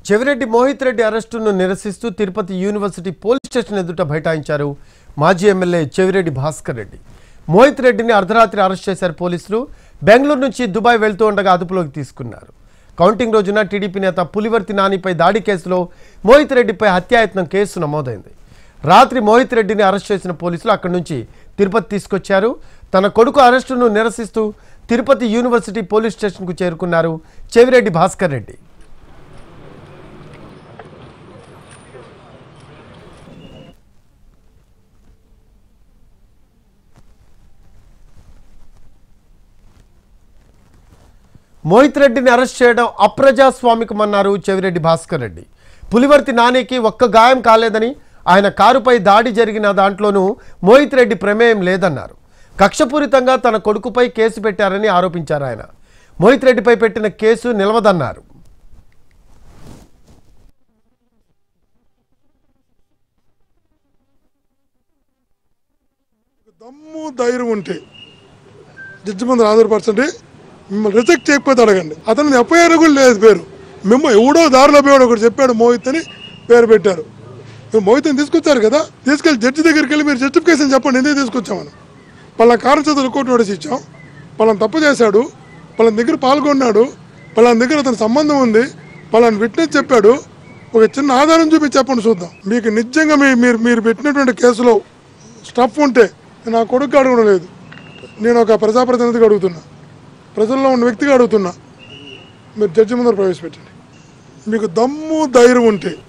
చెవిరెడ్డి మోహిత్ రెడ్డి అరెస్టును నిరసిస్తూ Tirupati university police station ఎదుట బైఠాయించారు మాజీ ఎమ్మెల్యే చెవిరెడ్డి భాస్కర్ రెడ్డి. మోహిత్ రెడ్డిని అర్ధరాత్రి అరెస్ట్ చేశారు పోలీసులు. బెంగళూరు నుంచి దుబాయ్ వెళ్తూ ఉండగా అదుపులోకి తీసుకున్నారు. కౌంటింగ్ రోజున టీడీపీ నేత పులివర్తి నానిపై దాడి కేసులో మోహిత్ రెడ్డిపై హత్యాయత్నం కేసు నమోదైంది. రాత్రి మోహిత్ రెడ్డిని అరెస్ట్ చేసిన పోలీసులు అక్కడి నుంచి తిరుపతి తీసుకొచ్చారు. తన కొడుకు అరెస్టును నిరసిస్తూ తిరుపతి యూనివర్సిటీ పోలీస్ స్టేషన్కు చేరుకున్నారు చెవిరెడ్డి భాస్కర్ రెడ్డి. మోహిత్ రెడ్డిని అరెస్ట్ చేయడం అప్రజాస్వామికమన్నారు చెవిరెడ్డి భాస్కర్ రెడ్డి. పులివర్తి నానికి ఒక్క గాయం కాలేదని, ఆయన కారుపై దాడి జరిగిన దాంట్లోనూ మోహిత్ రెడ్డి ప్రమేయం లేదన్నారు. కక్షపూరితంగా తన కొడుకుపై కేసు పెట్టారని ఆరోపించారు. ఆయన మోహిత్ రెడ్డిపై పెట్టిన కేసు నిలవదన్నారు. దమ్ము ధైర్యం ఉంటే జడ్జి ముందు ఆధారపరచండి, మిమ్మల్ని రిజెక్ట్ చేయకపోతే అడగండి. అతను ఎఫ్ఐఆర్ కూడా లేదు పేరు. మేము ఎవడో దారిలో పోయాడు ఒకటి చెప్పాడు మోహిత్ అని పేరు పెట్టారు. మోహిత్ అని తీసుకొచ్చారు కదా, తీసుకెళ్ళి జడ్జి దగ్గరికి వెళ్ళి మీరు జస్టిఫికేషన్ చెప్పండి ఎందుకు తీసుకొచ్చామని. పలానా కారణం చేతులు కోర్టు నోటీస్ ఇచ్చాం, పలానా తప్పు చేశాడు, పలానా దగ్గర పాల్గొన్నాడు, పలానా దగ్గర అతని సంబంధం ఉంది, పలానా విట్నెస్ చెప్పాడు, ఒక చిన్న ఆధారం చూపి చెప్పండి చూద్దాం. మీకు నిజంగా మీరు పెట్టినటువంటి కేసులో స్టఫ్ ఉంటే నా కొడుకు అడగడం లేదు, నేను ఒక ప్రజాప్రతినిధిగా అడుగుతున్నా, ప్రజల్లో ఉన్న వ్యక్తిగా అడుగుతున్నా, మీరు జడ్జి ముందర ప్రవేశపెట్టండి. మీకు దమ్ము ధైర్యం ఉంటే